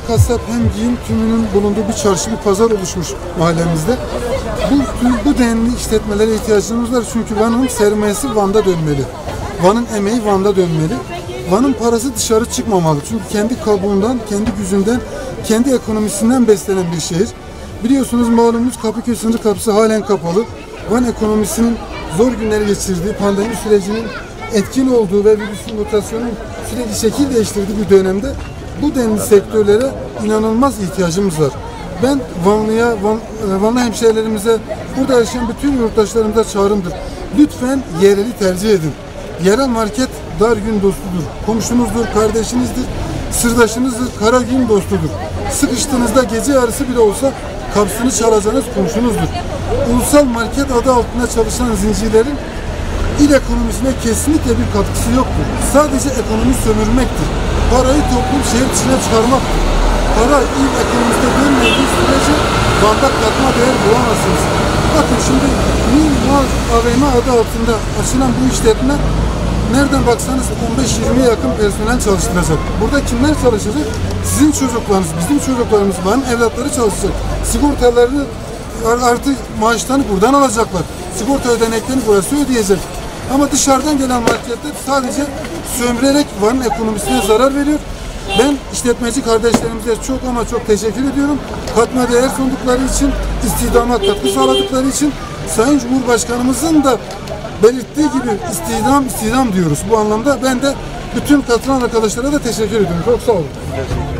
kasap hem giyim tümünün bulunduğu bir çarşı, bir pazar oluşmuş mahallemizde. Bu denli işletmelere ihtiyacımız var çünkü Van'ın sermayesi Van'da dönmeli. Van'ın emeği Van'da dönmeli. Van'ın parası dışarı çıkmamalı. Çünkü kendi kabuğundan, kendi gücünden, kendi ekonomisinden beslenen bir şehir. Biliyorsunuz malumunuz Kapıköy sınır kapısı halen kapalı. Van ekonomisinin zor günleri geçirdiği, pandemi sürecinin etkin olduğu ve virüsün mutasyonun sürekli şekil değiştirdiği bir dönemde bu denli sektörlere inanılmaz ihtiyacımız var. Ben Vanlı hemşehrilerimize, burada yaşayan bütün yurttaşlarımıza çağrımdır. Lütfen yereli tercih edin. Yerel market dar gün dostudur. Komşunuzdur, kardeşinizdir, sırdaşınızdır, kara gün dostudur. Sıkıştığınızda gece yarısı bile olsa kapısını çalacağınız komşunuzdur. Ulusal market adı altında çalışan zincirlerin il ekonomisine kesinlikle bir katkısı yoktur. Sadece ekonomi sömürmektir. Parayı toplum şehir dışına çıkarmaktır. Para il ekonomisine dönmediği sürece Van'da katma değer bulamazsınız. Bakın şimdi New Mal AVM adı altında açılan bu işletme nereden baksanız 15-20'ye yakın personel çalıştıracak. Burada kimler çalışacak? Sizin çocuklarınız, bizim çocuklarımız, Van'ın evlatları çalışacak. Sigortalarını artık maaşlarını buradan alacaklar. Sigorta ödeneklerini burası ödeyecek. Ama dışarıdan gelen marketler sadece sömürerek Van'ın ekonomisine zarar veriyor. Ben işletmeci kardeşlerimize çok ama çok teşekkür ediyorum. Katma değer sundukları için, istihdama katkı sağladıkları için, Sayın Cumhurbaşkanımızın da belirttiği gibi istihdam diyoruz. Bu anlamda ben de bütün katılan arkadaşlara da teşekkür ediyorum. Çok sağ olun.